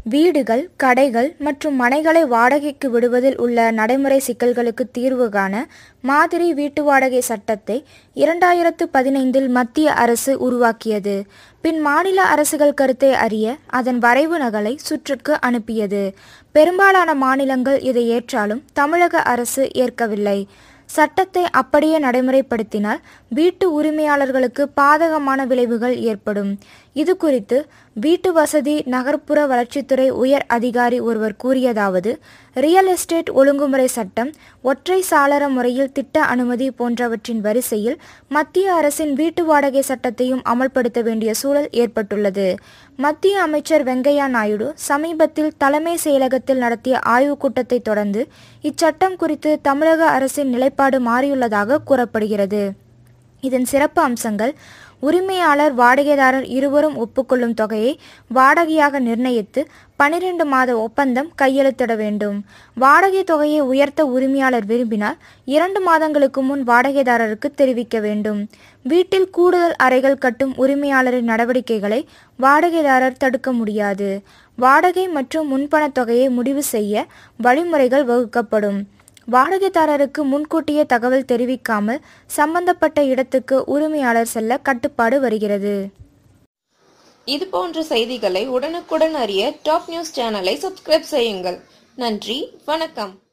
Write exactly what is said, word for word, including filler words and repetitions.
வீடுகள், கடைகள் மற்றும் மனைகளை வாடகைக்கு விடுவதில் உள்ள நடைமுறை சிக்கல்களுக்கு தீர்வு காண மாதிரி வீட்டு வாடகை சட்டத்தை இரண்டாயிரத்து பதினைந்தில் மத்திய அரசு உருவாக்கியது. பின் மாநில அரசுகள் கருத்தை அறிய அதன் வரைவு நகலை சுற்றுக்கு அனுப்பியது. பெரும்பாலான மாநிலங்கள் இதை ஏற்றாலும் தமிழக அரசு ஏற்கவில்லை. சட்டத்தை அப்படியே நடைமுறைப்படுத்தினால் வீட்டு உரிமையாளர்களுக்கு பாதகமான விளைவுகள் ஏற்படும். இது குறித்து வீட்டு வசதி நகர்ப்புற வளர்ச்சித்துறை உயர் அதிகாரி ஒருவர் கூறியதாவது: ரியல் எஸ்டேட் ஒழுங்குமுறை சட்டம், ஒற்றை சாளர முறையில் திட்ட அனுமதி போன்றவற்றின் வரிசையில் மத்திய அரசின் வீட்டு வாடகை சட்டத்தையும் அமல்படுத்த வேண்டிய சூழல் ஏற்பட்டுள்ளது. மத்திய அமைச்சர் வெங்கையா நாயுடு சமீபத்தில் தலைமை செயலகத்தில் நடத்திய ஆய்வுக் கூட்டத்தை தொடர்ந்து இச்சட்டம் குறித்து தமிழக அரசின் நிலைப்பாடு மாறியுள்ளதாக கூறப்படுகிறது. இதன் சிறப்பு அம்சங்கள்: உரிமையாளர், வாடகைதாரர் இருவரும் ஒப்புக்கொள்ளும் தொகையை வாடகையாக நிர்ணயித்து பனிரெண்டு மாத ஒப்பந்தம் கையெழுத்திட வேண்டும். வாடகை தொகையை உயர்த்த உரிமையாளர் விரும்பினால் இரண்டு மாதங்களுக்கு முன் வாடகைதாரருக்கு தெரிவிக்க வேண்டும். வீட்டில் கூடுதல் அறைகள் கட்டும் உரிமையாளரின் நடவடிக்கைகளை வாடகைதாரர் தடுக்க முடியாது. வாடகை மற்றும் முன்பணத் தொகையை முடிவு செய்ய வழிமுறைகள் வகுக்கப்படும். வாடகைதாரருக்கு முன்கூட்டியே தகவல் தெரிவிக்காமல் சம்பந்தப்பட்ட இடத்துக்கு உரிமையாளர் செல்ல கட்டுப்பாடு வருகிறது. இது போன்ற செய்திகளை உடனுக்குடன் அறிய டாப் நியூஸ் சேனலை சப்ஸ்கிரைப் செய்யுங்கள். நன்றி, வணக்கம்.